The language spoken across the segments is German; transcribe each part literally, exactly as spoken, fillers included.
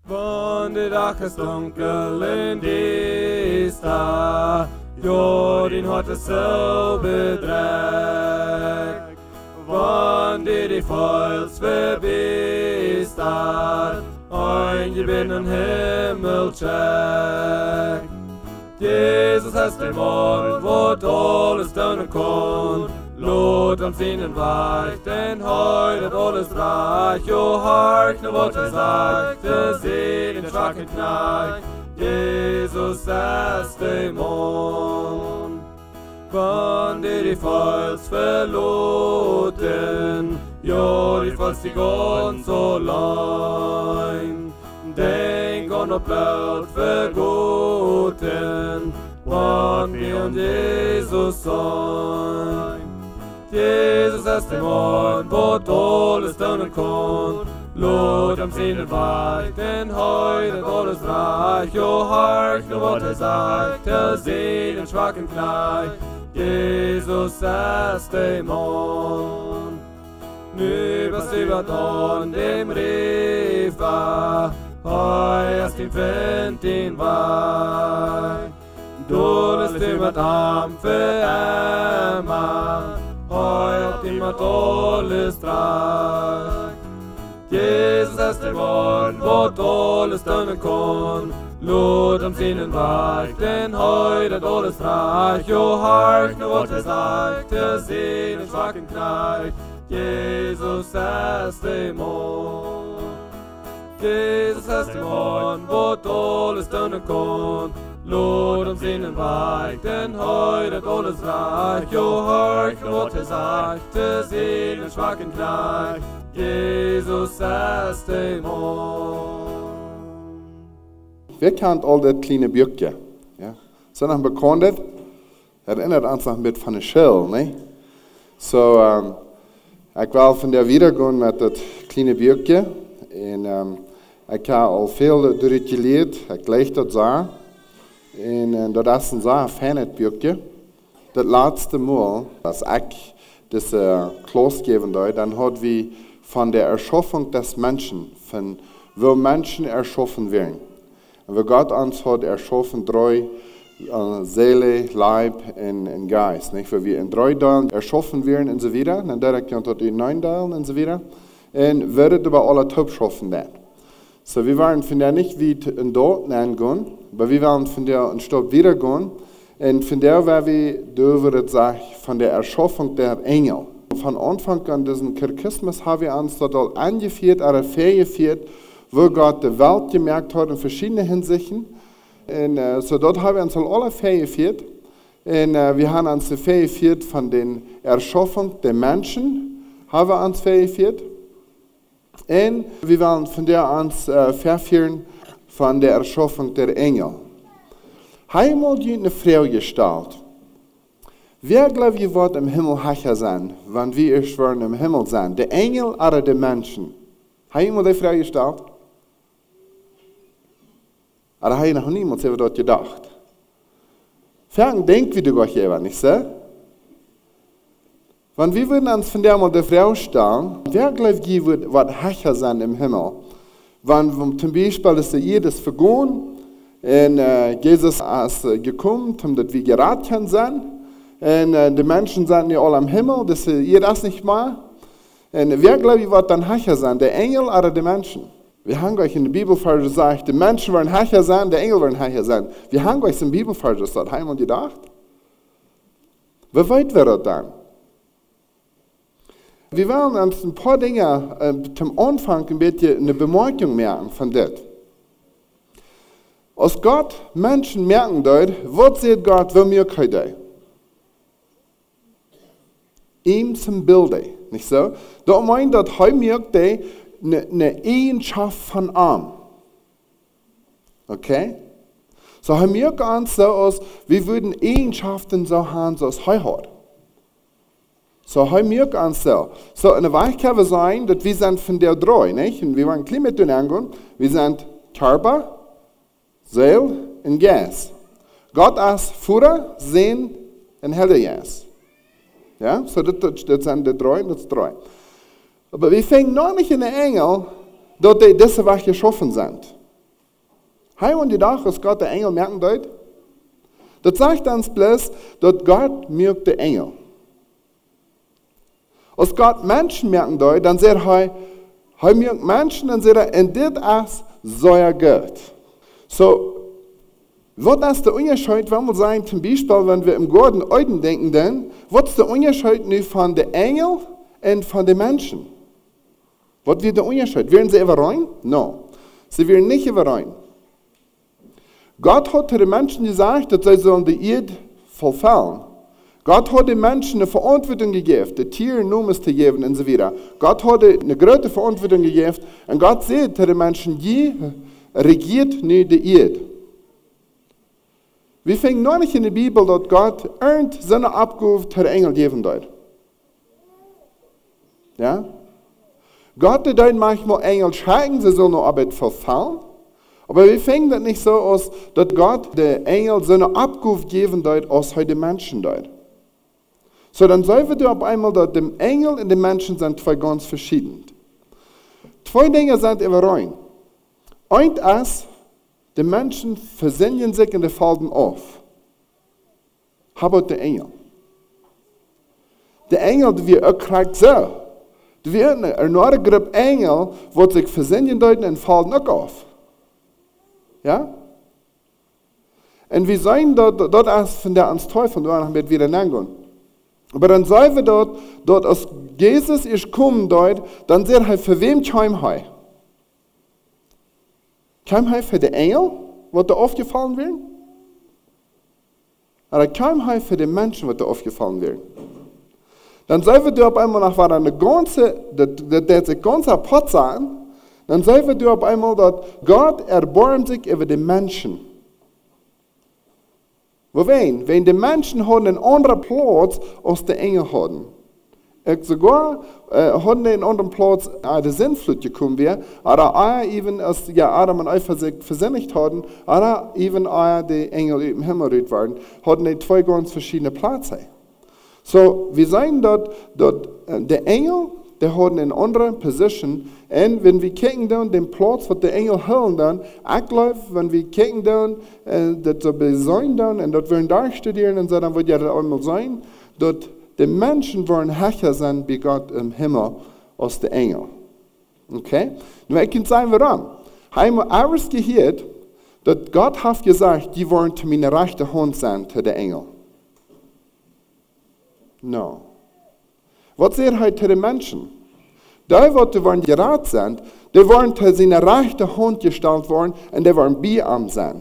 Von der Dach ist dunkel in Diesta, Jodin hat es so bedreckt. Von dir die Volks verbist hat, ein gewinnen Himmel checkt. Jesus ist der Mord, wo alles tun kann. Lot am Sinnen weich, denn heute alles reich. O Hark, ne wat er sagt, der See den schwachen Kneich. Jesus ist der Mond. Von dir die Volks verloten, ja, die Volks die ganz allein. Denk an ob laut vergoten, wann wir und Jesus sein. Jesus ist der Mann, wo alles tun kann. Lot am Sinnen weich, denn heute alles reich. O Hark, nur was er sagt, der See den schwachen Kneich. Jesus ist der Mann. Nübers über Don dem Rifa, hei ist den Wind den Weih. Du lässt über Damm für Emma, hei auf dem alles trägt. Jesus ist der Mann, wo alles tun kann. Lot am Sinnen weich, denn heute alles reich. O Hark, nur was er sagt, der See den schwachen Kneich. Jesus ist der Mann. Jesus ist der Mann, wo alles tun kann. Lot am Sinnen weich, denn heute alles reich. O Hark, nur was er sagt, der See den schwachen Kneich. Jesus ist der Mann. Wer kennt all das kleine Bürgje? Ja? So noch bekannt, erinnert uns noch mit von der Schell, ne? So, um, ich will von der wiedergehen mit das kleine Bürgje. Und um, ich habe auch viel durchgelehrt, ich lese das so. Und uh, das ist ein sehr feines Bürgje. Das letzte Mal, als ich das uh, Kloß geben wollte, dann hat wir von der Erschaffung des Menschen, von wo Menschen erschaffen werden. Und wo Gott uns hat erschaffen, drei uh, Seele, Leib und, und Geist. Nicht? Wo wir in drei Teilen erschaffen werden und so weiter. Und dann kommt dort in neun Teilen und so weiter. Und wird über alle Top schaffen dann. So, wir wollen von der nicht wie in dort gehen, aber wir wollen von der ein Stück wieder gehen. Und von der, weil wir, du würdest sagen, von der Erschaffung der Engel. Von Anfang an diesen Kirchismus haben wir uns dort angeführt, oder fähiggeführt, wo Gott die Welt gemerkt hat in verschiedenen Hinsichten. Und uh, so dort haben wir uns alle fähiggeführt. Und uh, wir haben uns fähiggeführt von der Erschaffung der Menschen, haben wir uns fähiggeführt. Und wir wollen von der uns uh, verführen von der Erschaffung der Engel. Einmal die eine Frau gestellt. Wer glaubt ihr, wird im Himmel heicher sein, wenn wir erst wollen im Himmel sein? Der Engel oder der Menschen? Haben jemand die Frage gestellt? Oder hat noch niemand selber dort gedacht? Fragen denkt wie du Gott jemand, nicht so? Wenn wir würden uns von der mal die Frage stellen, wer glaubt ihr, wird heicher sein im Himmel? Wenn zum Beispiel ist jedes vergehen und uh, Jesus ist uh, gekommen, damit wir geraten sind. Und uh, die Menschen sind ja alle am Himmel, das ist ihr das nicht mal. Und wer glaubt ihr, wird dann heicher sein, der Engel oder die Menschen? Wir haben euch in der Bibelverse gesagt, die Menschen wollen heicher sein, der Engel wollen heicher sein. Wir haben euch in der Bibelverse gesagt, haben wir gedacht? Wie weit wird das dann? Wir wollen uns ein paar Dinge äh, zum Anfang ein bisschen eine Bemerkung merken von das. Als Gott Menschen merken dort, was sieht Gott, wo wir können. Ihm zum Bilde, nicht so? Da meint das, er merkt eine, eine Eigenschaft von ihm. Okay? So, er merkt uns so aus, wir würden Eigenschaften so haben, so als er hat. So, er merkt uns so. So, eine Weise kann es sein, dass wir sind von der drei, nicht? Und wir wollen Klima tun angehen. Wir sind Körper, Seele und Geist. Gott ist Führer, Sehen und Heiliggeist. Ja, so das, das sind die drei, das drei. Aber wir fangen noch nicht in den Engel, dort die diese Woche geschaffen sind. Heim und die Tag, was Gott der Engel merken dort, das sagt uns bloß, dass Gott merkt der Engel. Als Gott Menschen merken dort, dann sagt er, er merkt Menschen, dann sagt er, und das ist so Gott. So, was ist der Unterschied, wenn wir sagen, zum Beispiel, wenn wir im Garten Eden denken, dann, was ist der Unterschied nun von den Engeln und von den Menschen? Was wird der Unterschied? Werden sie überrein? Nein. Sie werden nicht überrein. Gott hat den Menschen gesagt, dass sie sollen die Erde vollfüllen. Gott hat den Menschen eine Verantwortung gegeben, die Tiere Nummern zu geben und so weiter. Gott hat eine große Verantwortung gegeben und Gott sagt zu den Menschen, je regiert nicht die Erde. Wir finden noch nicht in der Bibel, dass Gott irgend seine Abgabe zu den Engeln geben dort. Ja? Gott hat dann manchmal Engel schicken, sie sollen noch Arbeit verfallen. Aber wir finden das nicht so aus, dass Gott den Engel seine Abgabe geben dort, als heute Menschen dort. So, dann sehen wir auf einmal, dass der Engel und die Menschen sind zwei ganz verschieden. Zwei Dinge sind überein. Eins ist, die Menschen versinnen sich und die fallen auf. Aber der Engel. Der Engel, der wir auch kriegt so. Der wird eine neue Gruppe Engel, die sich versinnen deuten und fallen auch auf. Ja? Und wir sehen dort, dort ist von der ans Teufel, da wird wieder nachgehen. Aber dann sehen wir dort, dort als Jesus ist gekommen dort, dann sagt er, für wem kam er? Kam er für den Engel, was da aufgefallen wird? Oder kam er für den Menschen, was da aufgefallen wird? Dann sehen wir dort einmal nach, war eine ganze, der sich ganz apart sein, dann sehen wir dort einmal, dass Gott erbarmt sich über die Menschen. Wohin? Wenn die Menschen haben einen anderen Platz, als die Engel haben. Ich sogar äh, haben einen anderen Platz, an der Sintflut gekommen wäre, oder auch eben, als ja, Adam und Eva sich versinnigt hatten, oder eben auch die Engel im Himmel waren, hatten die zwei ganz verschiedene Plätze. So, wir sehen dort, dort äh, der Engel, der hat eine andere Position, und wenn wir kicken dann den Platz, was der Engel hören dann, ich glaube, wenn wir kicken dann, äh, das so besehen dann, und dort werden da studieren, und so, dann wird ja das einmal sein, dort die Menschen wollen höher sein bei Gott im Himmel als die Engel. Okay? Nun, ich kann sagen, warum. Haben wir alles gehört, dass Gott hat gesagt, die wollen zu meiner rechten Hand sein, zu den Engel. No. Was sagt er zu den Menschen? Die, die wollen gerat sind, die wollen zu seiner rechten Hand gestellt worden und die wollen bei ihm sein.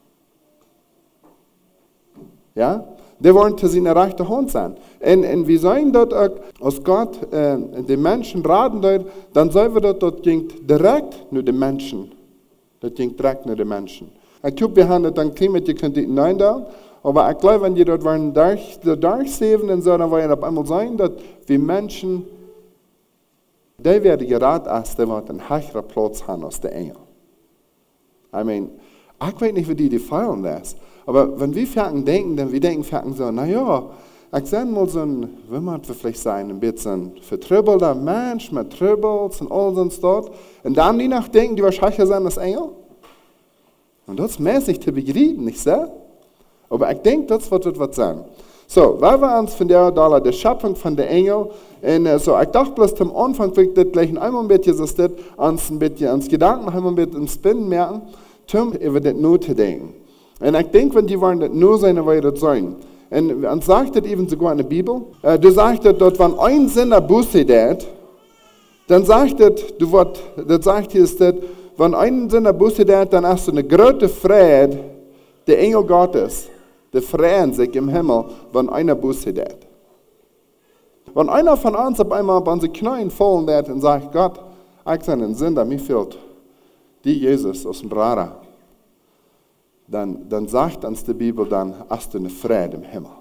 Ja? Die wollen zu seiner rechten Hand sein. Und, und wir sehen dort auch, als Gott äh, die Menschen raten dort, dann sehen wir dort, dort ging direkt nur die Menschen. Das ging direkt nur die Menschen. Ich glaube, wir haben das dann gekriegt, ihr könnt nicht nein da. Aber ich glaube, wenn die dort waren, durch, durchsehen und so, dann werden auf einmal sein, dass wir Menschen, die werden geraten, als die einen höheren Platz haben als die Engel. I mean, ich weiß nicht, wie die die feiern das. Aber wenn wir fangen denken, dann wir denken, fangen so, naja, ich sehe mal so ein, wie man vielleicht sein, ein bisschen vertrübbelter Mensch mit Trübbels und all so dort. Und dann die nach denken, die wahrscheinlich sein als Engel. Und das ist mäßig zu begreifen, nicht so? Aber ich denke, das wird etwas sein. So, weil wir uns von der, da, der Schöpfung von der Engel, und uh, so, ich dachte bloß zum Anfang, ich das gleich einmal ein bisschen, so das, uns ein bisschen, uns Gedanken, einmal ein bisschen ins Spinnen merken, um über das nur zu denken. Und ich denke, wenn die wollen, das nur seine Weise sein. Und uns sagt das eben sogar in der Bibel, uh, du sagst das, dort, wenn ein Sinner Buße tät, dann sagt das, du wird, das sagt hier, ist das, wenn ein Sinner Buße tät, dann hast du eine große Freude, der Engel Gottes. Die freuen sich im Himmel, wenn einer Buße tät. Wenn einer von uns auf einmal bei unseren Knien fallen tät und sagt, Gott, ich bin ein Sünder, mir fehlt die Jesus aus dem Brada, dann, dann sagt uns die Bibel, dann hast du eine Freude im Himmel.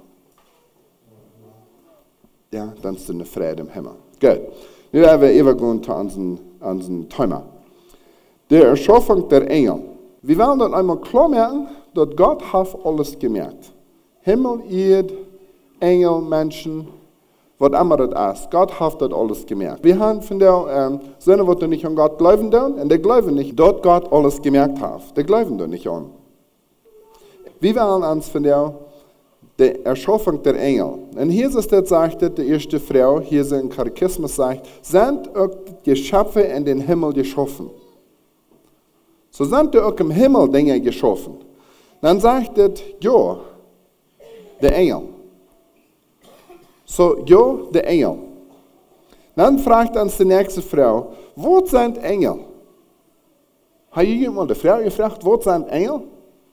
Ja, dann hast du eine Freude im Himmel. Gut. Nun werden wir übergehen zu unserem, unserem Thema. Die Erschaffung der Engel. Wir wollen dann einmal klar merken, dass Gott hat alles gemerkt. Himmel, Erde, Engel, Menschen. was immer das ist. Gott hat das alles gemerkt. Wir haben von der ähm, Sinne, was du nicht an Gott glauben dürfen, und die glauben nicht, dort Gott alles gemerkt hat. Die glauben da nicht an. Wir wollen uns von der, der Erschaffung der Engel. Und hier ist das, sagt die erste Frau, hier ist ein Katechismus, sagt, sind auch die Geschöpfe in den Himmel geschaffen. So sind auch im Himmel Dinge geschaffen. Dann sagt es, ja, der Engel. So, ja, der Engel. Dann fragt uns die nächste Frau, wo sind Engel? Hat jemand die Frau gefragt, wo sind Engel?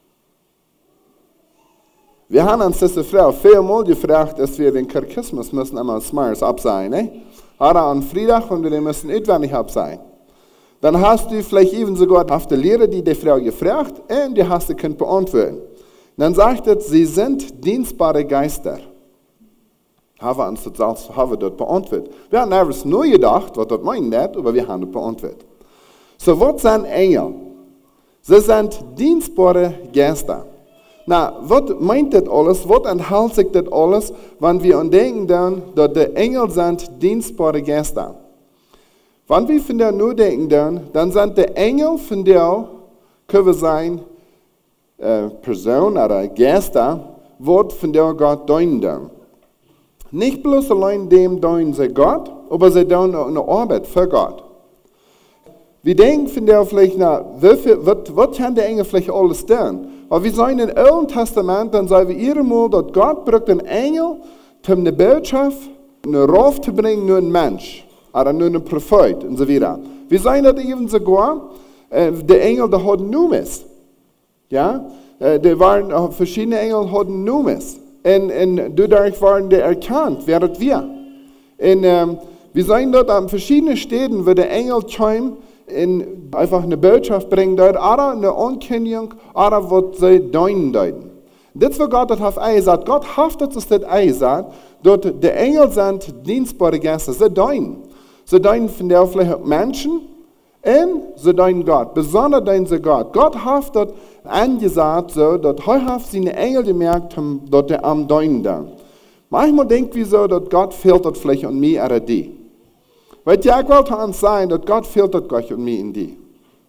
Wir haben uns diese Frau vielmal gefragt, dass wir den Katechismus müssen einmal smars absehen. Ne? Aber am Freitag, wenn wir den müssen auswendig absehen. Dann hast du vielleicht eben sogar auf der Lehre, die die Frau gefragt, und die hast du können beantworten. Dann sagt es, sie sind dienstbare Geister. Haben wir uns das haben wir dort beantwortet. Wir haben etwas neu gedacht, was das meint nicht, aber wir haben das beantwortet. So, was sind Engel? Sie sind dienstbare Geister. Na, was meint das alles? Was enthält sich das alles, wenn wir an denken, dass die Engel sind dienstbare Geister? Wenn wir von der nur denken, dann sind die Engel von der, können wir sagen, äh, Person oder Geister, was von der Gott deuten. Nicht bloß allein dem deuten sie Gott, aber sie tun auch eine Arbeit für Gott. Wir denken von der vielleicht, na, was kann der Engel vielleicht alles tun? Aber wir sagen im Alten Testament, dann sagen wir einmal, dass Gott braucht einen Engel, um eine Botschaft, eine Ruf zu bringen, nur ein Mensch. Oder nur ein Prophet und so weiter. Wir sagen das eben sogar, äh, die Engel, die hatten Numes. Ja? Äh, die waren, äh, verschiedene Engel hatten Numes. Und, und dadurch waren die erkannt, wer das wir. Und ähm, wir sagen dort an verschiedenen Städten, wo der Engel kommt, in einfach eine Botschaft bringen dort, oder eine Ankündigung, oder was sie deuten deuten. Das, was Gott hat gesagt, Gott haftet es das gesagt, dort die Engel sind dienstbare Gäste, sie deuten. Sie deuten von der vielleicht Menschen und sie deuten Gott. Besonders deuten sie Gott. Gott hat dort angesagt, so, dass heute seine Engel gemerkt haben, dass der am deuten da. Manchmal denken wir so, dass Gott fehlt dort vielleicht an mir oder die. Weil ja, ich wollte uns sagen, dass Gott fehlt dort Gott an mir und die.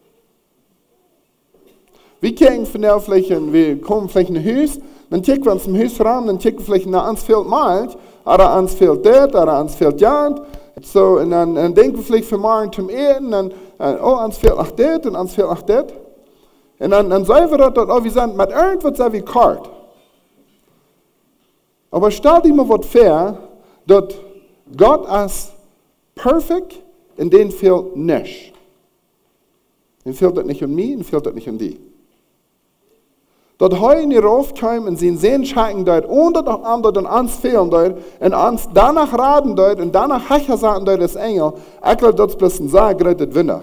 Wir kriegen von der vielleicht, wir kommen vielleicht in ein Haus, dann checken wir uns im Haus ran, dann checken wir vielleicht, na, uns fehlt Malz, oder uns fehlt das, oder uns fehlt Jant. So, und dann, dann denken wir vielleicht für morgen zum Eden, dann, oh, uns fehlt auch das, und uns fehlt auch das. Und dann, dann sagen wir dort, oh, wir sind mit irgendwas sehr wie kalt. Aber stell dir mal was vor, dass Gott ist perfekt, und den fehlt nichts. Den fehlt das nicht an mir, den fehlt das nicht an die. Dass heute in die raufkommen und sie sehen schauen dort, ohne dass andere dann uns fehlen dort, und uns danach raten dort, und danach hecher sagen dort das Engel, ich glaube, das ist ein sehr großes Wunder.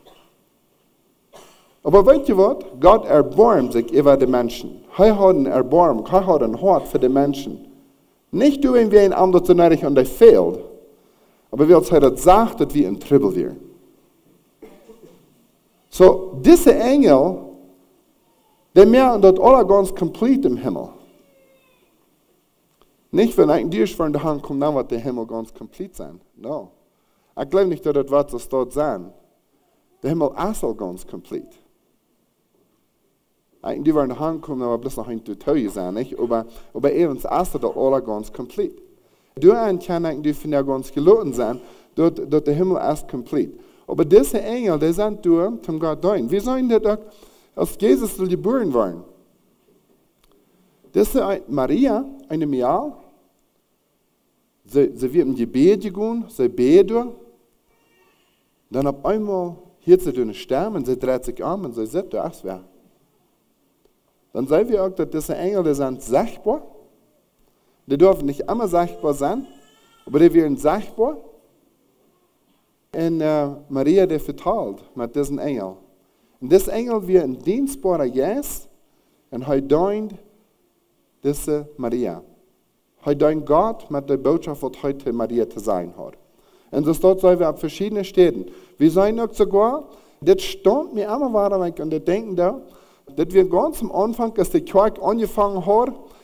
Aber weißt du was? Gott erbarmt sich über die Menschen. Er hat ein Erbarmen, er hat ein Hort für die Menschen. Nicht du, wenn wir ein anderer zu nötig und der fehlt, aber wie er das sagt, dass wir im Tribbel wir. So, diese Engel, die merken das alle ganz komplett im Himmel. Nicht, wenn ein Dirsch von der Hand kommt, dann wird der Himmel ganz komplett sein. No. Ich glaube nicht, dass das was das dort sein. Der Himmel ist auch ganz komplett. Ein Dirsch von der Hand kommt, dann wird bloß noch ein Tutorial sein, nicht? Aber, aber eben ist das alle ganz komplett. Du kann eigentlich von der ganz geloten sein, dass der Himmel ist komplett. Aber diese Engel, die sind durch, zum Gott deuten. Wir sagen das auch, als Jesus geboren war. Das ist Maria, eine Mädel. Sie, sie wird im Gebet gegangen, sie betet. Dann auf einmal hört sie den Sterben, sie dreht sich um und sie sagt, ach, wer. Dann sagen wir auch, dass diese Engel, die sind sichtbar. Die dürfen nicht immer sichtbar sein, aber die werden sichtbar. Und äh, Maria, die vertraut mit diesen Engel. Und dieser Engel wird ein dienstbarer Geist und er dient diese Maria. Er dient Gott mit der Botschaft, was heute Maria zu sein hat. Und das dort sagen wir auf verschiedenen Städten. Wir sagen auch sogar, das stimmt mir immer weiter, wenn ich an das denken da, dass wir ganz am Anfang, als die Kirche angefangen hat,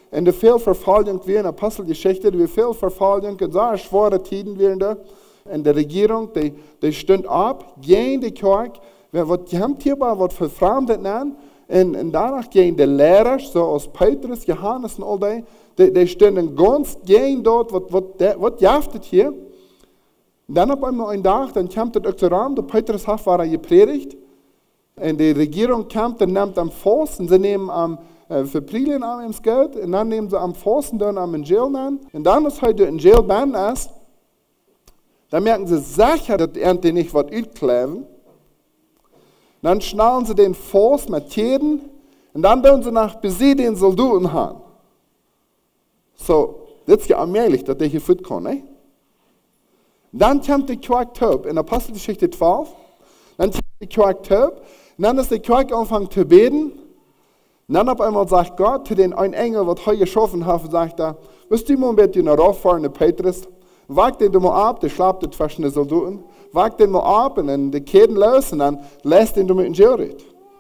in der viel Verfolgung wie in der Apostelgeschichte, wie viel Verfolgung und so schwere Tiden wären da. In der Regierung, die, die stund ab, gegen die Kirche, was jamtierbar, was verfremdet nennen, und, und danach gegen die Lehrer, so aus Petrus, Johannes und all die, die, die stünden ganz gegen dort, was, was, was jaftet hier. Und dann auf einmal ein Tag, dann kam das auch zu Raum, der Petrus hat war gepredigt, und die Regierung kam, dann nimmt am Fuß, und sie nehmen am, äh, für Prilien am ins Geld, und dann nehmen sie am Fuß und dann am in Jail an, und dann ist heute in Jail ban ist, dann merken sie sicher, dass er nicht was utkleven. Dann schnallen sie den Fuß mit Jeden und dann tun sie nach Besie den Soldaten haben. So, das ist ja allmählich, dass der hier fit kann, ne? Dann kommt die Kirche taub, in Apostelgeschichte zwölf, dann kommt die Kirche taub, und dann ist die Kirche angefangen zu beten, und dann auf einmal sagt Gott zu den einen Engel, was heute geschaffen hat, sagt er, wirst du mal ein bisschen rauffahren, der Petrus, wag den mal ab, der schlaft zwischen den Soldaten, wag den mal ab und dann die Ketten los und dann lässt den du mit in Jail rein.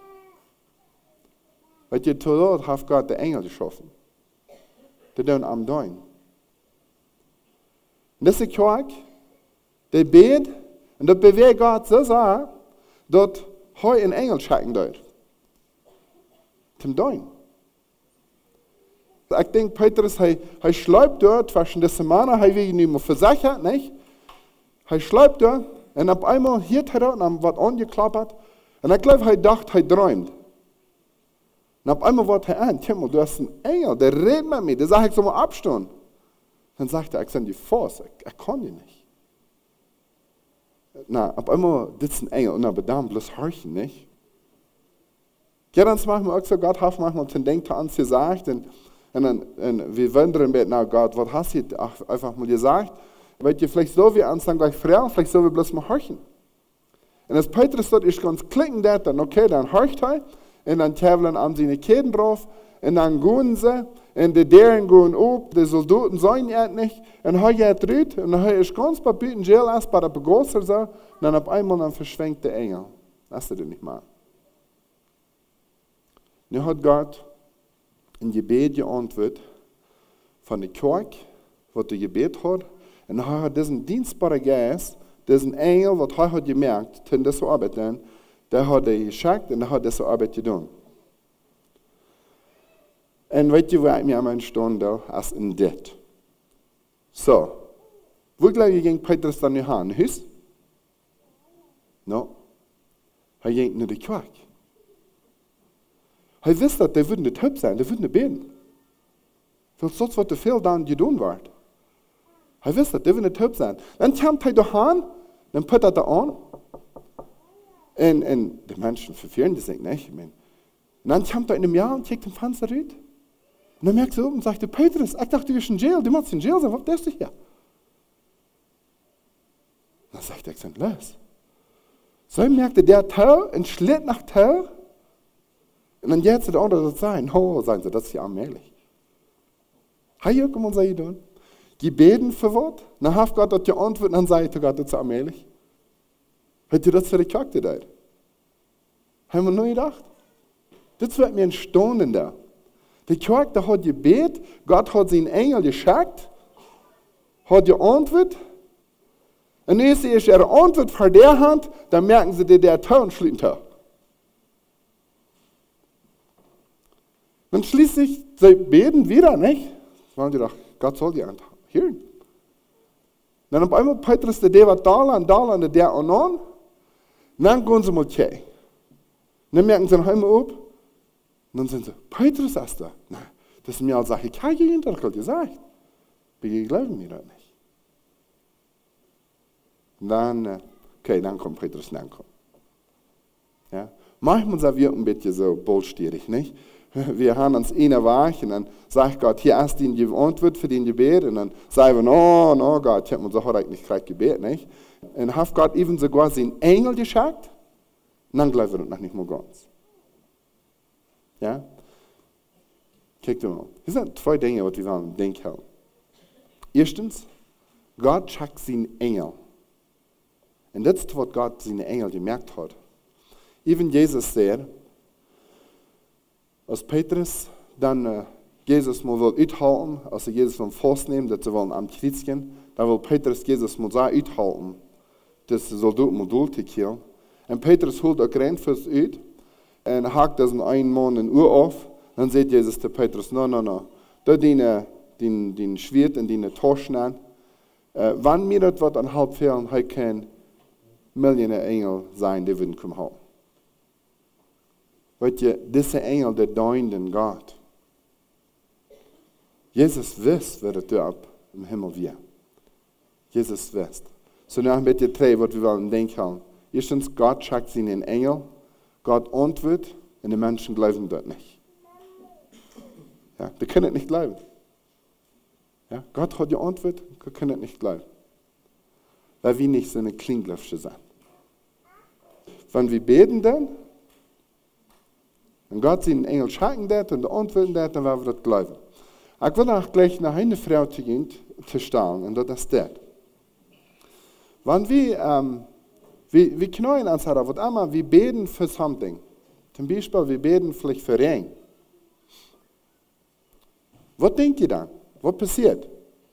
Weil ihr zu dort hat Gott den Engel geschaffen. Die tun am Dein. Und das ist die Kirche, die bet, und das bewegt Gott so sehr, dass heute ein Engel schicken dort. Zum Dein. Ich denke, Petrus, er, er schleibt dort zwischen den Männer, er will nicht mehr versichert, nicht? Er schleibt dort, und auf einmal hier er und dann wird angeklappert, und ich glaube, er dachte, er träumt. Und auf einmal wird er an, Timmel, du hast einen Engel, der redet mit mir, der sagt, ich soll mal abstehen. Dann sagt er, ich sende die Force, er kann die nicht. Na, auf einmal, das ist ein Engel, und aber dann bloß horchen, nicht? Ja, dann machen wir auch so, Gott hat manchmal den Denken an uns gesagt, und Und, dann, und wir wundern mit, na Gott, was hast du einfach mal gesagt? Weil ihr vielleicht so wie anfangen gleich frei, vielleicht so wie bloß mal horchen. Und als Petrus dort ist ganz klicken, der dann, okay, dann horcht er, und dann täveln an seine Ketten drauf, und dann gehen sie, und die deren gehen auf, die Soldaten sollen ja nicht, und er geht rüt, und er ist ganz bei in Jail erst bei der Begosser so, und dann auf einmal dann verschwenkt der Engel. Lass dir nicht mal. Nun hat Gott ein Gebet geantwortet von der Kirche, was der Gebet hat. Und er hat diesen dienstbaren Geist, diesen Engel, was er hat gemerkt, in dieser Arbeit, der hat er geschickt und er hat diese Arbeit getan. Und weißt du, wo ich mir einmal Stunde als in das. So, wo glaube ich, ging Petrus dann nicht hin? Hüs? No. Er ging nicht in die Kirche. Er wusste, der würde nicht hübsch sein, der würde nicht beten. Weil sonst wird der viel dann getan wird. Er wusste, der würde nicht hübsch sein. Dann kommt er da hin, dann put er da an. Und, und die Menschen verfehlen das nicht. Ich meine. Und dann kommt er in einem Jahr und checkt den Fenster rein. Und dann merkt er oben und sagt, Petrus, ich dachte, du bist in Jail, du musst in Jail sein, was bist du hier? Dann sagt er, ich sage, los. So merkte der Tau und schlitt nach Tau. Und dann geht sie der andere sagen, oh, sagen sie, das ist ja allmählich. Hey, wie kann man sagen tun? Gebeten für was? Dann hat Gott das geantwortet und dann sagt Gott, das ist allmählich. Hättet ihr das für die Kirche gedacht? Haben wir nur gedacht? Das wird mir ein Staunen da. Die Kirche, da hat gebetet, Gott hat seinen Engel geschickt, hat geantwortet. Und wenn sie ihre Antwort vor der Hand, dann merken sie, der Tau und schlitt Tau. Dann schließlich, sie beten wieder, nicht? Sagen die doch, Gott soll die Antwort hören. Dann auf einmal Petrus, der war da und da und der und an. Dann gehen sie mal okay. Dann merken sie noch einmal auf. Und dann sind sie, Petrus ist da. Nein, das ist mir als Sache, ich habe ihnen das gesagt. Wir glauben mir das nicht. Und dann, okay, dann kommt Petrus, dann kommt. Ja? Manchmal sind wir ein bisschen so bullstierig, nicht? Wir haben uns eine Wache und dann sagt Gott, hier hast du die Antwort für den Gebet. Und dann sagen wir, no, no, Gott, ich habe mir so heute nicht gerade Gebet, nicht? Und hat Gott eben sogar seinen Engel geschickt. Und dann glauben wir noch nicht mal ganz. Ja? Guckt mal. Hier sind zwei Dinge, die wir im Denk haben. Erstens, Gott schickt seinen Engel. Und das ist, was Gott seinen Engel gemerkt hat. Even Jesus sagt, als Petrus dann äh, Jesus mal will uithalten, als sie Jesus vom Fuß nehmen, dass sie wollen am Kreuz gehen, dann will Petrus Jesus mal so uithalten, dass sie soll dort mal durchgehen. Und Petrus holt auch Rennfuß uit und hakt das in einen Mann in Uhr auf. Dann sagt Jesus zu Petrus, no, no, no, da diene den, den Schwert und den Taschen an. Äh, wann mir das wird an halb fehlen, er kann Millionen Engel sein, die würden kommen haben. Weet je, diese Engel, die dienen Gott. Jesus wist wat het dort im Himmel wir. Jesus wist. So noch mit den drei, was wir wollen denken. Erstens, Gott schickt sie einen Engel, Gott antwortet und die Menschen glauben dort nicht. Ja, die können nicht glauben. Ja, Gott hat die Antwort, die können nicht glauben. Weil wir nicht so eine Klingläufsche sind. Wenn wir beten dann, und Gott sie einen Engel schicken dat und antworten dat, dann werden wir das glauben. Ich will auch gleich nach einer Frau zu gehen, zu stellen, und das ist das. Wenn wir, ähm, wir, wir können uns sagen, was immer, wir beten für something. Zum Beispiel, wir beten vielleicht für Regen. Was denkt ihr dann? Was passiert?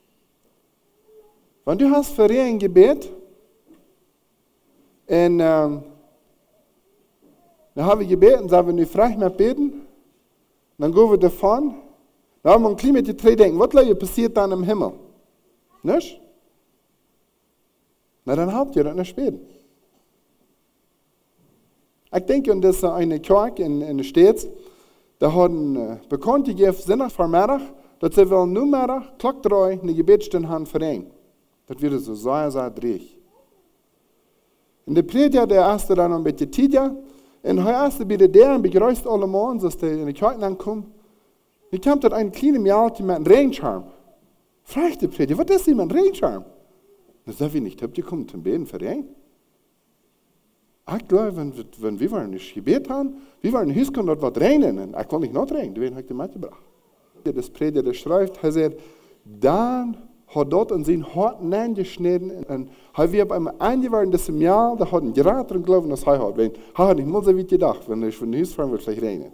Wenn du hast für Regen gebet, und ähm, dann haben wir gebeten, sagen wir, nu frei mehr beten, dann gehen wir davon, dann haben wir ein klein mit die drei denken, was passiert dann im Himmel? Nicht? Na, dann habt ihr das nicht beten. Ich denke, und das ist eine Kirche in, in den States, da haben äh, Bekannte gegeben, Sonntag vor Mittag, dass sie wollen nur Mittag, Klock drei, eine Gebetsstunde haben für ihn. Das wird so sehr, sehr dreig. In der Prediger, der erste dann ein bisschen Tidja, und der erste bitte der, und begrüßt alle Morgen, dass der in die Kirche ankommt. Wie kommt das ein kleiner Mädchen mit einem Regenschirm? Fragt der Prediger, was ist das mit einem Regenschirm? Dann sagt er nicht, habt ihr kommen zum Beten für Regen? Ich glaube, wenn, wenn wir nicht gebeten haben, wir wollen nicht kommen, dass was regnen, und ich will nicht noch regnen, deswegen habe ich die mitgebracht. Das Prediger, der schreibt, er sagt, dann hat dort in seinen Horten eingeschnitten, und er wird beim Eingewehren des Jahr, da hat ein Gerät drin glauben, dass er hat. Wenn, er hat nicht mal so weit gedacht, wenn ich von Haus fahren, wird es vielleicht regnen.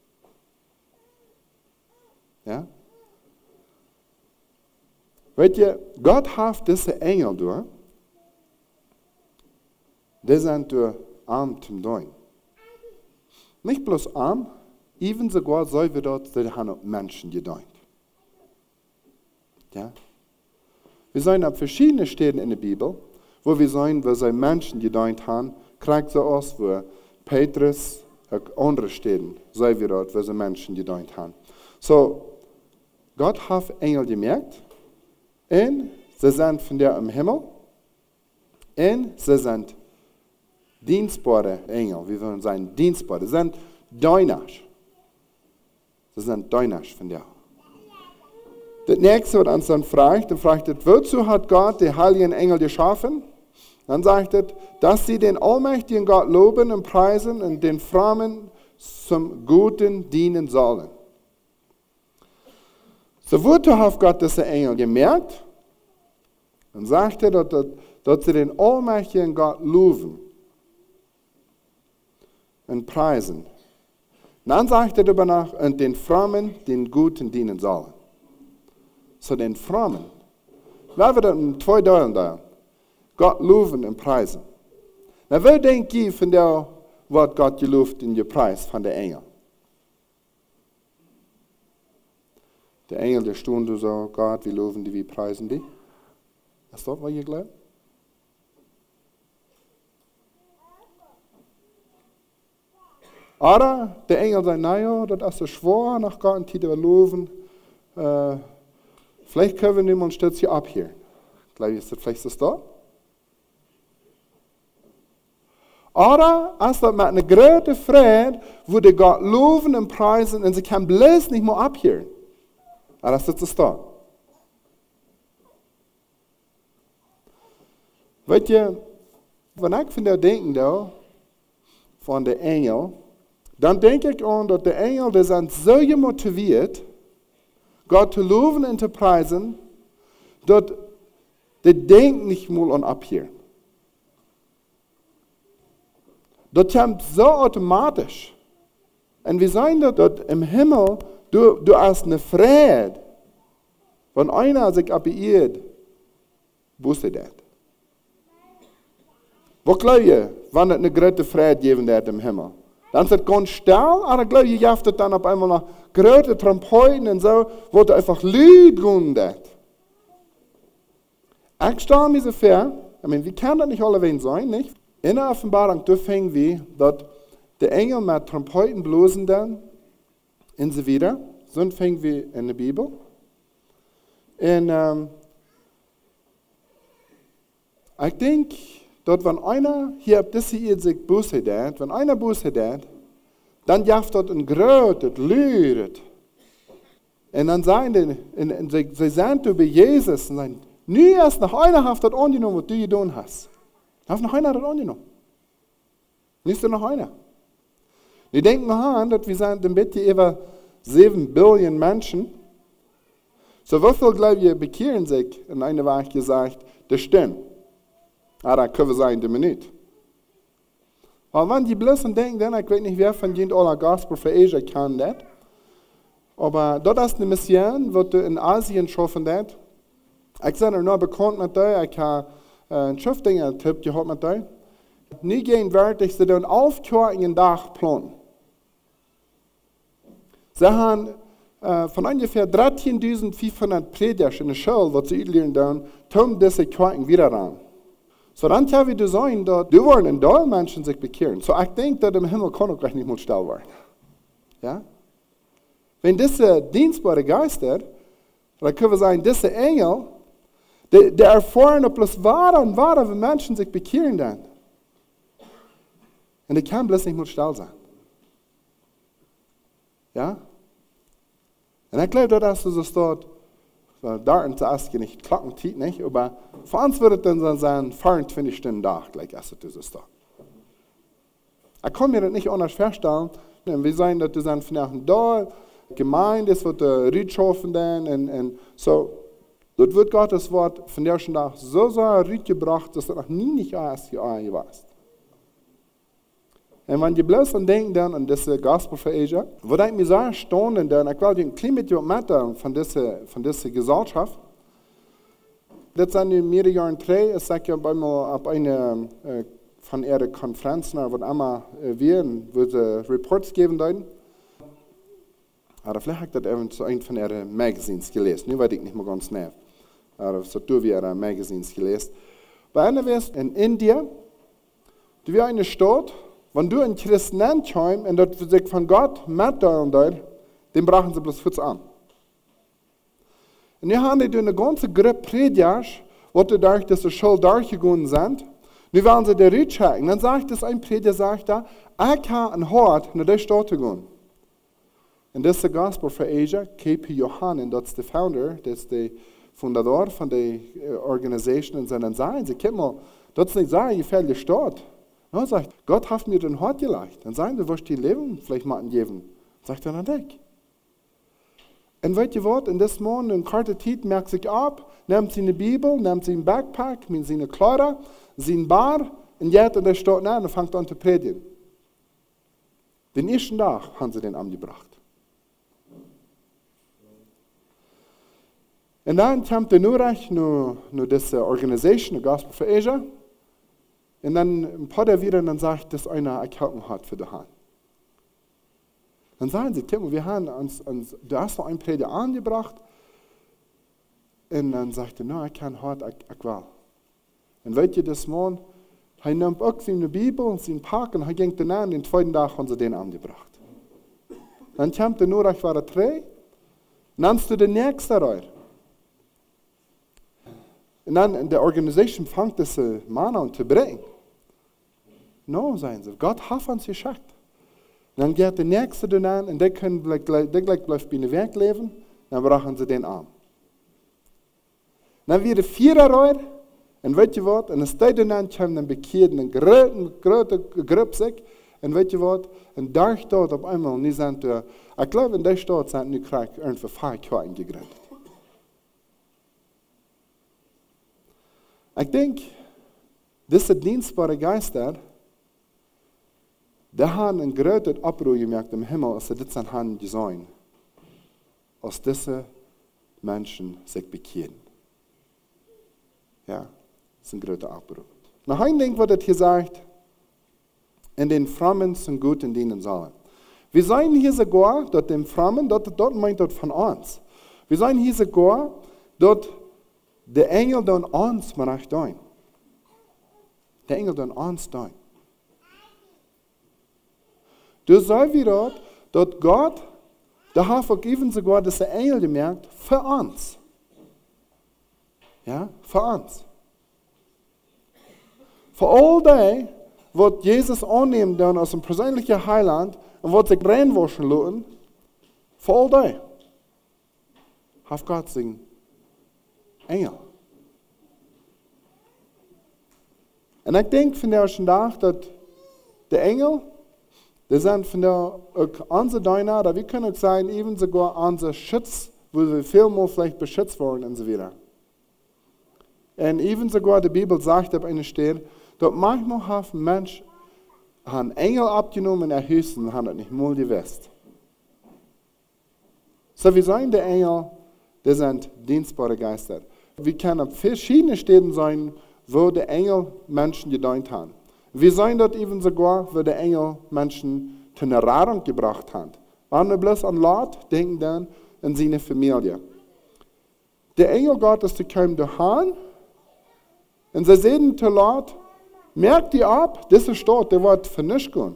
Ja? Weet je, Gott hat diese Engel durch, die sind durch arm zum Dein. Nicht bloß arm, even sogar so wie dort, die haben Menschen gedient. Ja? Wir sehen auf verschiedenen Stellen in der Bibel, wo wir sehen, wo sie Menschen gedient haben, kriegt sie aus, wo Petrus und andere Stellen, so wie dort, wo sie Menschen gedient haben. So, Gott hat Engel gemerkt, und sie sind von der im Himmel, und sie sind dienstbare Engel, wir wollen sagen dienstbare, sie sind Dienasch. Sie sind Dienasch von der. Das nächste, was uns dann fragt, dann fragt es, wozu hat Gott die heiligen Engel geschaffen? Dann sagt es, dass sie den allmächtigen Gott loben und preisen und den Frommen zum Guten dienen sollen. So wozu hat Gott diese Engel gemerkt? Dann sagt er, dass, dass sie den allmächtigen Gott loben und preisen. Dann sagt er darüber nach, und den Frommen den Guten dienen sollen. So den Frommen. Wir haben in zwei Teilen da. Gott loben und preisen. Na, wer denkt ihr von der, was Gott gelobt und gepreist von der Engel? Der Engel, der Stunde so, Gott, wir loben die, wir preisen die. Ist das, was ihr glaubt? Oder der Engel sagt, naja, das ist so schwer, nach Gott und Titel loben. Äh, vielleicht können wir nehmen und stürzen sie ab hier. Vielleicht ist das, vielleicht ist das da. Oder ist das mit einer großen Freude, wo die Gott loben und preisen und sie kann bloß nicht mehr abhören. Aber das ist das da. Weißt ihr, wenn ich von der denken da, von der Engel, dann denke ich an, dass die Engel, die sind so motiviert, Gott zu loben und zu preisen, dass die denken nicht mal an abhören. Das kommt so automatisch. Und wir sehen, dass im Himmel Du, du hast eine Freude, wenn einer sich abbeirrt, wusste das. Wo glaube ich, wenn es eine große Freude geben wird im Himmel? Dann ist es ganz still, aber glaube ich, jaft es dann auf einmal noch große Trompeten und so, wo es einfach Lied gehen wird. Ich stelle mir so vor, ich meine, wie kann das nicht alle sein, nicht? In der Offenbarung, da fingen wir, dass die Engel mit Trompeten blosen dann, und so wieder. So fingen wir in der Bibel. Und ähm, ich denke, dass wenn einer hier auf diese Erde sich Buße hat, wenn einer Buße hat, dann jaft dort ein Grötet, Lüret. Und dann sagen die, und, und sie, sie sagen über Jesus und sagen, nie erst nach einer hat das angenommen, was du getan hast. Hat noch einer das angenommen. Nicht noch einer. Die denken an, dass wir sind im Bett über sieben Billionen Menschen. So wie viel, glaube ich, bekehren sich, in einer Woche gesagt, das stimmt. Aber das können wir sagen, die Minute. Aber wenn die bloß denken, dann, ich weiß nicht, wer von denen aller Gospel für Asia kann das. Aber dort ist eine Mission, die in Asien schaffen das. Ich bin noch bekannt mit dir, ich habe einen Schriftdinger-Tipp gehabt mit dir. Nie gehen wertig, sie dann aufkörnigen Tag planen. Sie haben äh, von ungefähr dreizehntausendfünfhundert Prediger in der Schule, die sie lernen dann, tun diese Körnigen wieder an. So dann haben wir gesehen, dass die wollen in Deutschland Menschen sich bekehren. So ich denke, dass im Himmel kann auch gleich nicht mehr still werden. Ja? Wenn diese dienstbare Geister, dann können wir sagen, diese Engel, die, die erfahren, ob es wahre und wahre, wenn Menschen sich bekehren dann. Und die kann bloß nicht mehr still sein. Ja? Und ich glaube, dass du so dort, da und zuerst nicht klocken, nicht, aber für uns würde es dann sein, vierundzwanzig Stunden Tag, gleich als du so dort. Ich kann mir das nicht anders vorstellen, wir sagen, dass du dann von da, Gemeinde, es wird Riedschaffen dann, und, und so, dort wird Gottes Wort von der schon Tag so sehr Ried gebracht, dass das noch nie nicht erst hier warst. Und wenn die bloß dann denken dann an diese Gospel für Asia, würde ich mir so erstaunen, denn ich glaube, ein klein bisschen mit von dieser, von dieser Gesellschaft. Das sind in mehreren Jahren drei, ich sage ja einmal auf einer äh, von ihrer Konferenz, wo immer äh, wir, wo sie Reports geben dann. Aber vielleicht habe ich das eben zu einem von ihren Magazines gelesen, nicht weiß ich nicht mehr ganz nah. Aber so tue wie ihre Magazines gelesen. Bei einer wäre in Indien, du wie eine Stadt, wenn du einen Christen kommst und das sich von Gott mit da und dort, den brauchen sie bloß kurz an. Und hier haben die eine ganze Gruppe Prediger, wo du durch diese Schule durchgegangen sind. Nun werden sie die Rede checken. Dann sagt das ein Prediger, sagt da, ich habe ein Hort nach der Stadt zu gehen. Und das ist der Gospel für Asia, K P Johannes, das ist der Founder, das ist der Fundador von der Organisation. Und dann sagen sie, guck mal, das ist nicht so eine gefährliche Stadt. Er sagt, Gott hat mir den Hort gelegt. Dann sagen sie, wo die Leben vielleicht mal geben. Sagt er, dann denk. Und weißt du was, in diesem Monat, in kurzer Zeit, merkt sich ab, nimmt sie eine Bibel, nimmt sie einen Backpack, nimmt sie eine Kleider, sie eine Bar, und geht in der Stadt an und fängt an zu predigen. Den ersten Tag haben sie den angebracht. Und dann kommt der Nurach, nur, nur diese Organisation, der Gospel for Asia. Und dann ein paar der wieder, und dann sagt, dass einer Erkältung hat für die Hand. Dann sagen sie, Tim, wir haben uns, uns du hast noch einen Prediger angebracht. Und dann sagt er, no, ich kann heute, ich, ich will. Und weißt du, das Mann, er nimmt auch seine Bibel und seinen Park und er ging dann an, den zweiten Tag haben sie den angebracht. Dann kommt der Nurach, war er drei, nennst du den nächsten rein. Und dann in der Organisation fängt das Mann an zu bringen. No, sagen sie, Gott hat uns geschickt. Und dann geht der Nächste dann an und der kann gleich, der gleich bleibt bei einem Werk leben, dann brauchen sie den an. Dann wird der Vierer rein, und weißt du was, und es steht dann an, kommen dann bekehrt, einen großen, großen Gruppe, und weißt du was, und da steht auf einmal, und die sind, ich glaube, in der Stadt sind die Krieg irgendwie vier Jahre gegründet. Ich denke, diese dienstbare Geister, die haben einen großen Abbruch gemerkt im Himmel, als sie das an Hand gesehen. als diese Menschen sich bekehren. Ja, das ist ein großer Aufruf. Noch ein Ding, was das hier sagt, in den Frommen zum Guten dienen sollen. Wir sagen hier sogar, dass dem Frommen, dort, dort meint das von uns. Wir sagen hier sogar, dass der Engel dann uns macht tun. Der Engel dann uns tun. Du sagst wieder, dass Gott, der hat vergeben sogar, dass der Engel gemerkt, für uns. Ja, für uns. Für all die, was Jesus annehmen dann als ein persönlicher Heiland und was sich reinwaschen lassen, für all die, hat Gott seinen Engel. Und ich denke von der ersten Tag, dass der Engel, die sind von der auch unsere Diener, da wir können auch sein, eben sogar unser Schutz, wo wir vielmal vielleicht beschützt worden und so weiter. Und eben sogar die Bibel sagt auf einer Stelle, dass manchmal hat ein Mensch einen Engel abgenommen und erhöht und hat das nicht mal gewusst. So, wir sagen, die Engel, die sind dienstbare Geister. Wir können auf verschiedene Städten sein, wo die Engel Menschen gedient haben. Wir sagen dort eben sogar, wo die Engel Menschen zu einer Rettung gebracht haben. Wenn wir bloß an Lot denken, dann an seine Familie. Der Engel Gottes, die kommen daheim, und sie sehen zu Lot, merkt die ab, diese Stadt, der wird vernichtet gehen.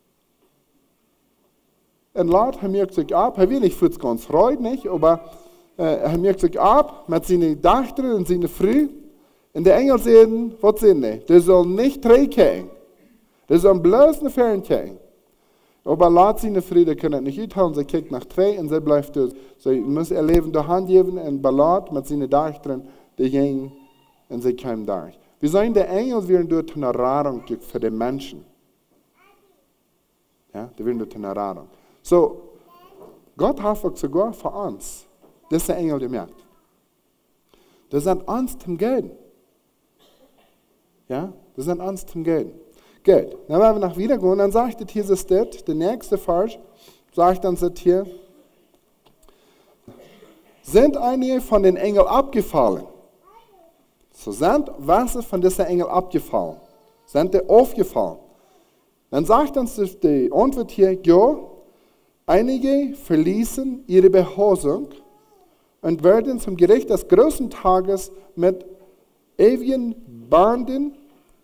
Und Lot, er merkt sich ab, er will nicht für ganz freut, nicht, aber äh, er merkt sich ab mit seinen Töchtern und seinen Früh. Und die Engel sehen, was sehen die? Die sollen nicht drei kriegen. Die sollen bloß eine Fern kriegen. Aber Lot seine Früh, die können nicht uithalen, sie kriegt nach drei und sie bleibt durch. Sie müssen ihr Leben durch Hand geben und bei Lot mit seinen Töchtern, die gehen und sie kommen durch. Wir sagen, die Engel werden dort eine Rettung für die Menschen. Ja, die werden dort eine Rettung. So, Gott hat sogar für uns diese Engel gemerkt. Das sind uns zum Geld. Ja, das sind uns zum Geld. Geld. Dann werden wir nach wieder gehen, dann sagt es hier, das, der nächste Vers, sagt dann das hier, sind einige von den Engeln abgefallen. So sind was von diesen Engeln abgefallen. Sind die aufgefallen. Dann sagt uns die Antwort hier, ja, einige verließen ihre Behausung und werden zum Gericht des großen Tages mit ewigen Banden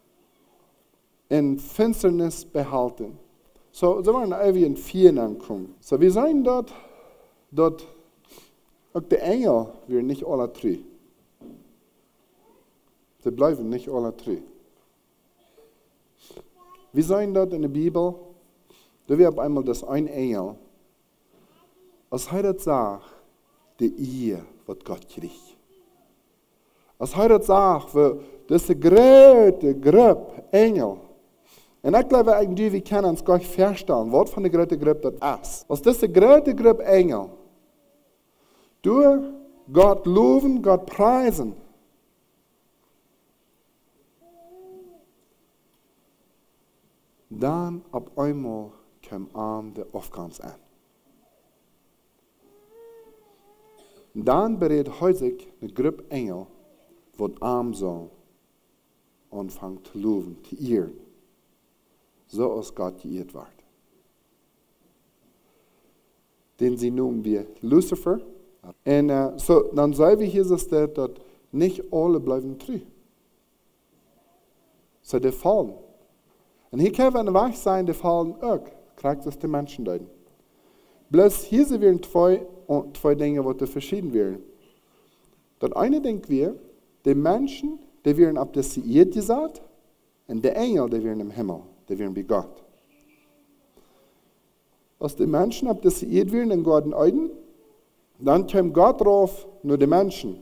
in Finsternis behalten. So, sie waren ewigen Vieren angekommen. So, wir sehen dort, dort auch die Engel werden nicht alle drei. Sie bleiben nicht alle drei. Wir sehen dort in der Bibel, da wir auf einmal das ein Engel, als er das sagt, die Ehe, was Gott kriegt. Als er das sagt, das ist eine große Gruppe Engel. Und ich glaube, irgendwie, wir können uns gar nicht verstehen, was von der großen Gruppe das ist. Als diese große Gruppe Engel, durch Gott loben, Gott preisen, dann auf einmal kam an der Aufgabe an. Dann berät häufig eine Gruppe Engel, die arm soll, anfangen zu loben, zu ehren, so als Gott geehrt wird. Den sie nennen wir Lucifer. Und uh, so, dann sagen wir hier, dass nicht alle bleiben treu. So, die fallen. Und hier kann eine Wahrheit sein, die fallen auch. Kriegt das die Menschen deuten. Bloß hier sind wir zwei, zwei Dinge, die verschieden wären. Das eine denken wir, die Menschen, die werden ab der Sied gesagt, und die Engel, die werden im Himmel, die werden wie Gott. Als die Menschen ab der Sied werden in Gott Eden, dann kommt Gott drauf, nur die Menschen.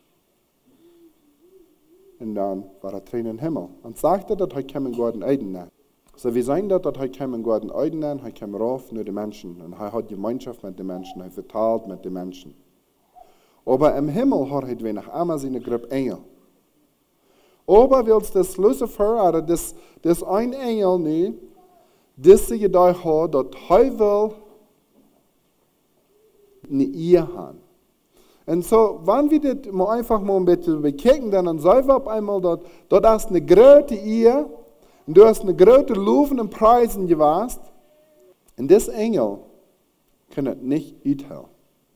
Und dann war er drin im Himmel. Und sagte, dass er kam in Gott Eden. So wir sagen, dass er kam in Gott Eden, er kam rauf, nur die Menschen. Und er hat Gemeinschaft mit den Menschen, er verteilt mit den Menschen. Aber im Himmel hat er wenig einmal seine Gruppe Engel. Aber will das Lucifer, oder das, das ein Engel nicht, diese Gedanke hat, dass er will eine Ehe haben. Und so, wenn wir das mal einfach mal ein bisschen bekicken, dann sehen wir auf einmal, dort, dort hast eine große Ehe, und du hast eine große Lufen und Preisen gewasst, und das Engel kann das nicht uithellen.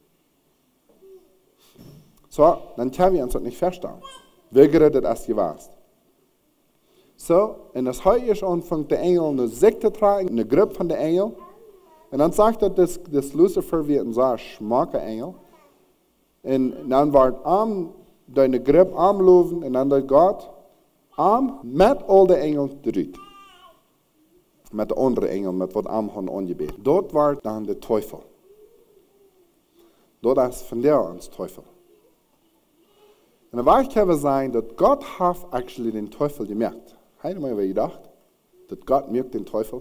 So, dann können wir uns das nicht verstehen. Wie groß das gewasst. So, und das heute ist anfängt der Engel eine Sekte tragen, eine Gruppe von den Engeln. Und dann sagt er, dass, dass Lucifer wie ein sehr schmacker Engel. Und dann war am deine Gruppe am Loven und dann dort Gott am mit all den Engeln drüt. Mit den anderen Engeln, mit was am haben angebeten. Dort war dann der Teufel. Dort ist von der ans Teufel. Und dann war ich kann sein, dass Gott hat actually den Teufel gemerkt. Habt ihr mal gedacht, dass Gott merkt den Teufel?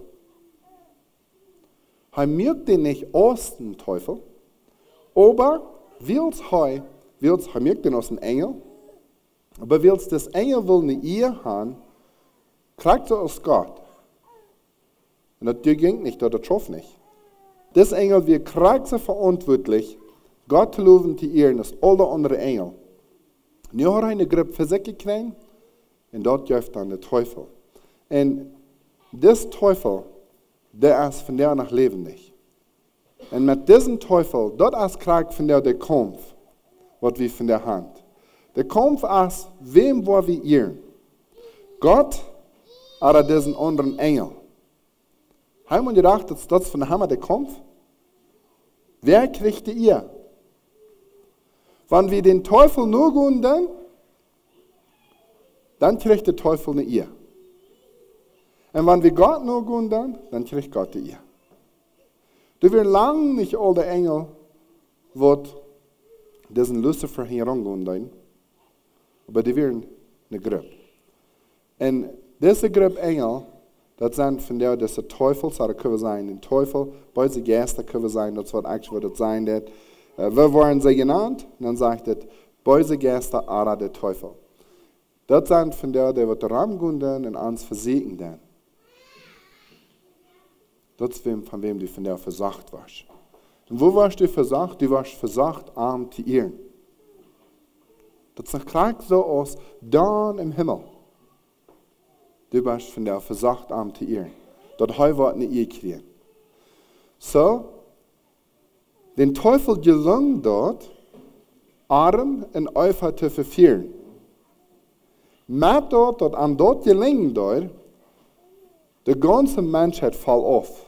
Er merkt den nicht aus dem Teufel, aber wills er, wills er merkt den aus dem Engel, aber wills das Engel will eine Ehe haben, kriegt er aus Gott. Und das ging nicht, das traf nicht. Das Engel wird kriegt er verantwortlich, Gott zu loben, zu ehren, als alle anderen Engel. Nu hat er eine Gruppe für sich gekriegt, und dort läuft dann der Teufel. Und das Teufel, der ist von der nach lebendig. Und mit diesem Teufel, dort ist kriegt von der der Kampf, was wir von der Hand. Der Kampf ist, wem wollen wir ehren? Gott oder diesen anderen Engel? Haben wir gedacht, dass das von der Hammer der Kampf? Wer kriegt die Ehe? Wenn wir den Teufel nur gehen, dann, dann kriegt der Teufel eine Ehe. Und wenn wir Gott nur gehen, dann, dann kriegt Gott die Ehe. Du wirst lange nicht alle Engel, die diesen Lucifer herangehen, aber die werden eine Gruppe. Und diese Gruppe Engel, das sind von der, dass der Teufel, das können sein, der Teufel, böse Geister können sein, das wird eigentlich, was das sein wird. Wir waren sie genannt, und dann sagt es, böse Geister oder der Teufel. Das sind von der, der wird rangehen und uns versiegen. Das ist von wem du von der versagt warst. Und wo warst du versagt? Du warst versagt, arm zu ehren. Das sieht so aus, dann im Himmel. Du warst von der versagt, arm zu ehren. Dort heu wird eine Ehe kriegen. So, den Teufel gelang dort, arm und Eifer zu verführen. Mit dort, dort an dort gelingen dort, die ganze Menschheit fällt auf.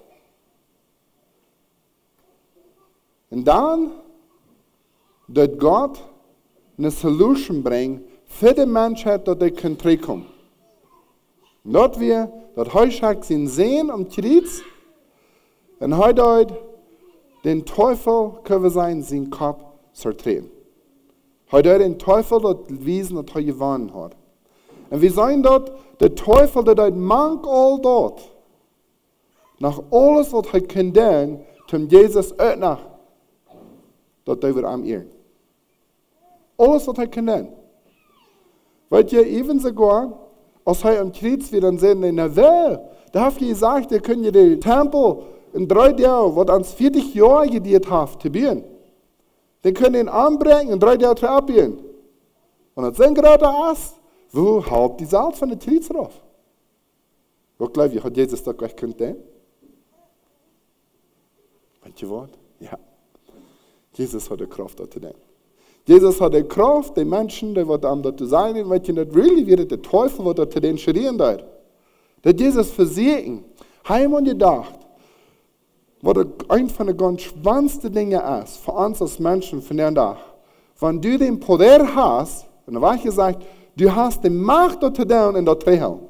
Und dann, dort Gott eine Solution bringt, für die Menschheit, dass die können zurückkommen. Dort wir, dort Heuschreck sind sehen am Kreuz, und heute den Teufel können wir sein, seinen Kopf zertreten. Heute den Teufel dort wiesen, dass er gewonnen hat. Und wir sehen dort, der Teufel, der dort mank all dort, nach alles, was er kann tun, zum Jesus öffnen, dort er wird am ehren. Alles, was er kann tun. Weil ihr even sogar, als er am Kreuz wird, dann sehen, na wer, da habt ihr gesagt, ihr könnt ihr den Tempel in drei Jahren, was ans vierzig Jahre gedient hat, zu bauen. Den könnt ihr ihn anbringen, in drei Jahren zu abbauen. Und das sind gerade das, wo haut die Salz von der Kreuz drauf? Wo glaubt ihr, hat Jesus das gleich können tun? Weißt ihr was? Ja. Jesus hat die Kraft dazu tun. Jesus hat die Kraft, die Menschen, die was am dort sein, und wenn ihr nicht really wird, der Teufel, was dort zu den schreien dort. Der Jesus versiegen, heim und gedacht, was ein von den ganz spannendsten Dingen ist, für uns als Menschen von der Tag. Wenn du den Poder hast, und dann war ich gesagt, du hast die Macht dort zu tun in der Träge.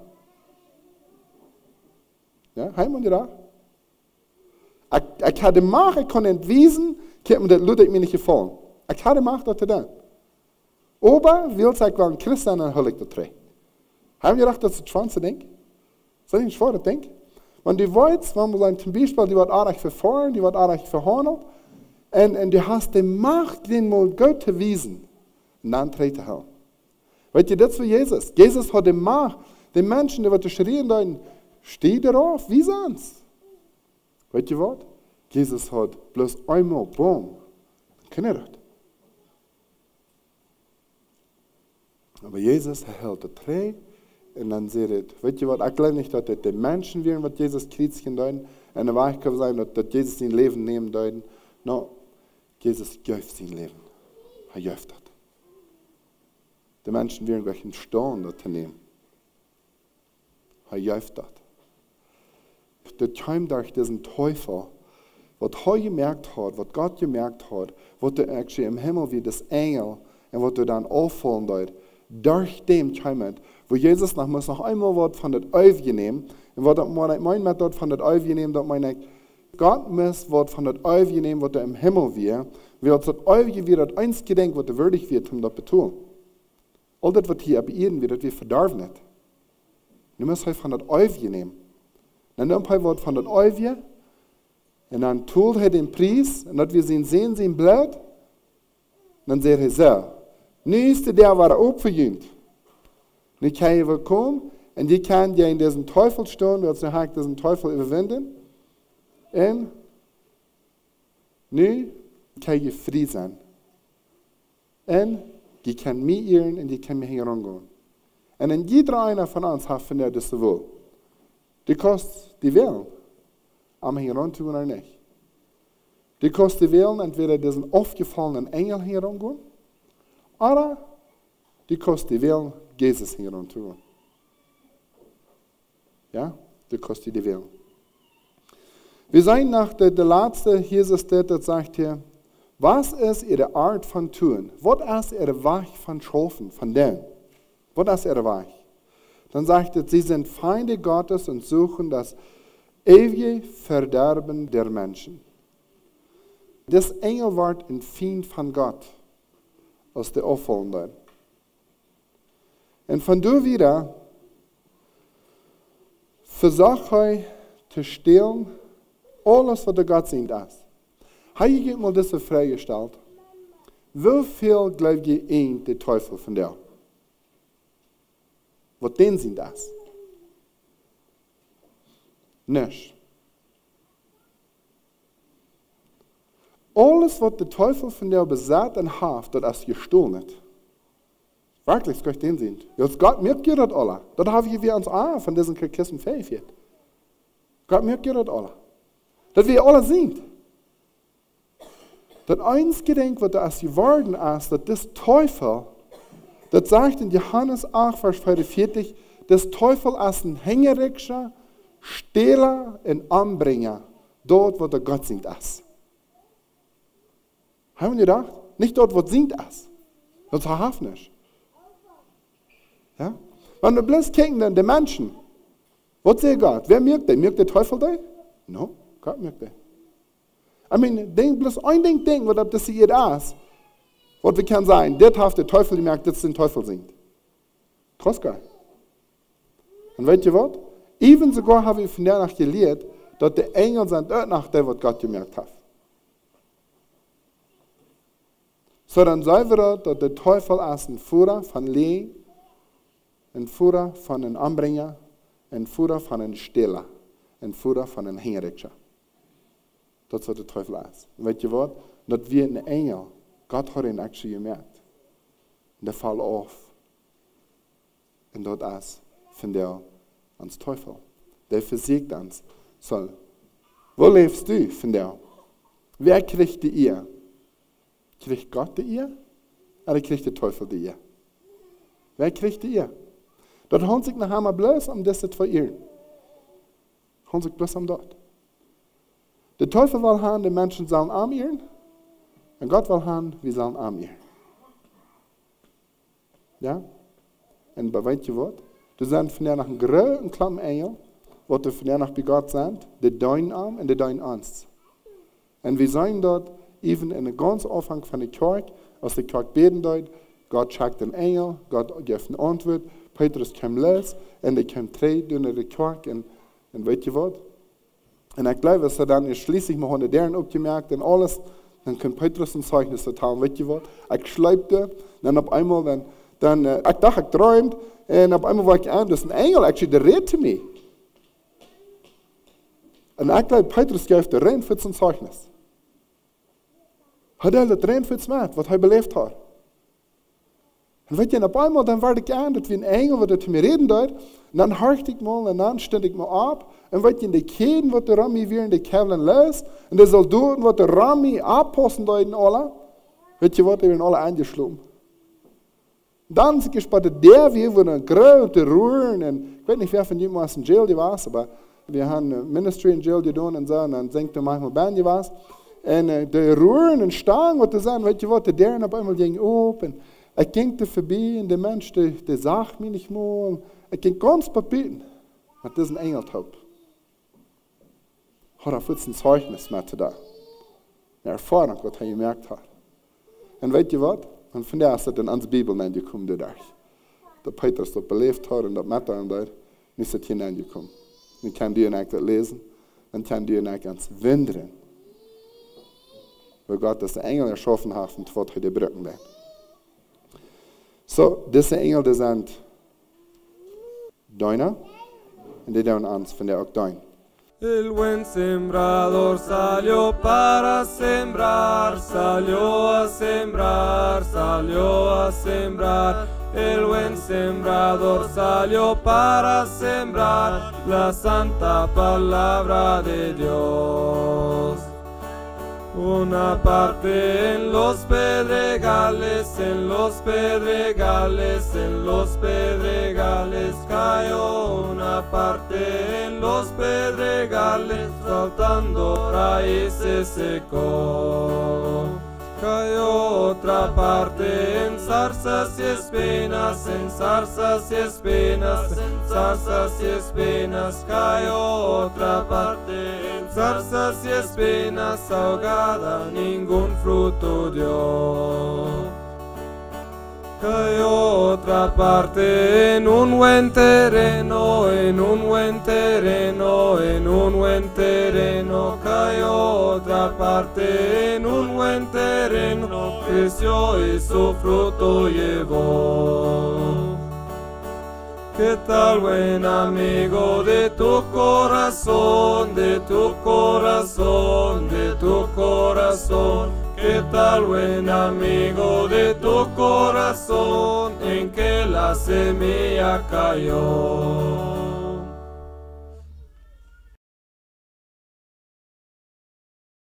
Ja, heim und gedacht. Ich, ich habe die Macht, ich kann entwiesen, ich habe mir das Lüdech mir nicht gefallen. Ich habe die Macht dort zu tun. Aber, will ich sagen, ein Christen an Hölle dort trägt. Haben wir gedacht, das ist das schwanze Ding? Das ist nicht schwer, das Ding? Wenn du weißt, wenn wir sagen, zum Beispiel, die wird arg verfahren, die wird arg verhandelt, und, und du hast die Macht, den mal Gott zu wiesen, und dann trägt er Hell. Weißt du, das ist für Jesus. Jesus hat die Macht, den Menschen, die wird schreien, dann steh darauf, wie sonst. Weißt du was? Jesus hat bloß einmal, boom, Kann er das? Aber Jesus, er hält das Dreh und dann sagt er, weißt du was, ich glaube nicht, dass das die Menschen wären, was Jesus Kreuzchen deuten, und der Wahrheit kann sein, dass, dass Jesus sein Leben nehmen deuten. No, Jesus gibt sein Leben. Er gibt das. Die Menschen wären gleich in Stone, das zu nehmen. Er gibt das. Das kommt durch diesen Teufel, was er gemerkt hat, was Gott gemerkt hat, was er actually im Himmel wie das Engel und was er dann auffallen dort, durch dem kommt, wo Jesus noch, muss noch einmal was von der Auge nehmen, und was ich meine mit dort von der Auge nehmen, dass meine Gott muss was von der Auge nehmen, was er im Himmel wird, weil das Auge wird das eins gedenkt, was er würdig wird, um das zu tun. All das, was hier ab Erden wird, das wird verdarben nicht. Du musst halt von der Auge nehmen. Dann nimmt er was von der Auge, und dann tut er den Preis, und dass wir sehen, sehen sie im Blut, und dann sagt er so, nu ist der, war opverjünt. Nu kan je wel komen, en die kan je in diesen Teufel stehen, weil ze haakt diesen Teufel überwinden, en nu kan je vrij zijn. En je kan mij eeren, en je kan mij herangehen. En in jeder einer von uns hat von der das wohl. Die kost die wählen, am herantun oder nicht. Die kost die wählen, entweder diesen aufgefallenen Engel herangehen, oder die kost die wählen, Jesus herantun. Ja, die kost die wählen. Wir sind nach der, der letzte, Jesus, der sagt hier, was ist ihre Art von tun? Was ist ihre Weich von Schafen, von denen? Was ist ihre Weich? Dann sagt er, sie sind Feinde Gottes und suchen das ewige Verderben der Menschen. Das Engel wird ein Feind von Gott, aus der Auffallenden. Und von du wieder versuche zu stehlen, alles, was der Gott sieht, ist. Habe ich mal diese Frage gestellt? Wie viel glaubt ihr ein, der Teufel von dir? Was denn sind das? Nicht. Alles, was der Teufel von dir besagt und hat, das ist gestohlen. Wirklich, das kann ich den sehen. Jetzt Gott merkt ihr das alle. Das haben wir uns auch von diesen Kissen fähig. Gott merkt ihr das alle. Das wir alle sehen. Das eins Gedenk, was das geworden ist, dass das Teufel, das sagt in Johannes acht, Vers vierundvierzig, das Teufel ist ein Hängerikscher, Stehler und Anbringer, dort, wo der Gott singt ist. Haben wir gedacht? Nicht dort, wo singt ist. Das ist nicht. Ja? Wenn wir bloß gucken, dann die Menschen, was sagt Gott? Wer merkt den? Merkt der Teufel den? No, Gott merkt den. I mean, denk bloß ein Ding, denk, was das hier ist. Was wir können sagen, das hat der Teufel gemerkt, dass den Teufel singt. Krass geil. Und weißt ihr was? Even sogar habe ich von der Nacht gelehrt, dass die Engel sind dort nach dem, was Gott gemerkt hat. So dann sagen wir, dass der Teufel ist ein Führer von Lehen, ein Führer von einem Anbringer, ein Führer von einem Stehler, ein Führer von einem Hängerikscher. Das ist, was der Teufel ist. Und weißt ihr was? Das wir ein Engel, Gott hat ihn actually gemerkt. Und der fällt auf. Und das ist von der ans Teufel. Der versiegt uns. So, wo lebst du von der? Wer kriegt die ihr? Kriegt Gott die ihr? Oder kriegt der Teufel die ihr? Wer kriegt die ihr? Dort holt sich nachher mal bloß um das zu verirren. Holt sich bloß um dort. Der Teufel will haben, die Menschen sollen arm irren. Und Gott will haben, wir sollen arm irren. Ja? Und weißt du was? Du sind von der nach einem großen kleinen Engel, was du von der nach bei Gott sind, der dein Arm und der dein Angst. Und wir sehen dort, even in der ganzen Anfang von der Kirche, als die Kirche beten dort, Gott schickt den Engel, Gott gibt eine Antwort, Petrus kommt los, und er kommt drei durch die Kirche, und, und weißt du was? Und ich glaube, dass er dann schließlich mal unter deren abgemerkt und alles, dann kann Petrus ein Zeugnis erteilen, weißt du was? Ich schleppte, dann auf einmal, dann, dann äh, ich dachte, ich träumt, und auf einmal war ich an, das ist ein Engel, actually, der redet zu mir. Und ich glaube, Petrus gibt der Rennen für sein Zeugnis. Hij deelde het reinfits met, wat hij beleefd had. En weet je, op einmal dan werd ik aan, dat wie een engel wat het me reden deed, en dan harkte ik mal, en dan stond ik me op, en weet je, de keden wat de Rami weer in de kevelen lees, en de soldaten wat de Rami abposten deiden alle, weet je wat, die werden alle aangesloten. Dan zie ik bij de der weer, wo een grote roeren, en ik weet niet, wer van jullie was in jail was, maar we hebben ministry in jail gedaan en zo, en dan zingt er manchmal Band was. En uh, de roeren en staan, wat te zijn, weet je wat, de derde op einmal ging op, en ik ging er voorbij, en de mens, die, die zag me niet meer, ik ging ganz papieren, maar het is een engeltop. Had er voor zijn zeugnis met te daar. Een ervaring wat hij gemerkt had. En weet je wat? En vandaar is het in onze Bibel aangekomen de dag. Dat Petrus dat beleefd had en dat met hem deed, nu is het hier aangekomen. Nu kan die en ik dat lezen, en kan die en ik ons winderen. Waar Gott das de Engel erschaffen hat und wat hij de brücken deed. So, deze Engel die zijn deiner, en die doen ons van der ook dein. El buen sembrador salió para sembrar, salió a sembrar, salió a sembrar. El buen sembrador salió para sembrar la santa palabra de Dios. Una parte en los pedregales, en los pedregales, en los pedregales cayó. Una parte en los pedregales, saltando raíces secó. Cayó otra parte en zarzas y espinas, en zarzas y espinas, en zarzas y espinas. Cayó otra parte en zarzas y espinas, ahogada, ningún fruto dio. Cayó otra parte en un buen terreno, en un buen terreno, en un buen terreno. Cayó otra parte en un buen terreno, creció y su fruto llevó. ¿Qué tal, buen amigo, de tu corazón, de tu corazón, de tu corazón? ¿Qué tal, buen amigo, de tu corazón, en que la semilla cayó?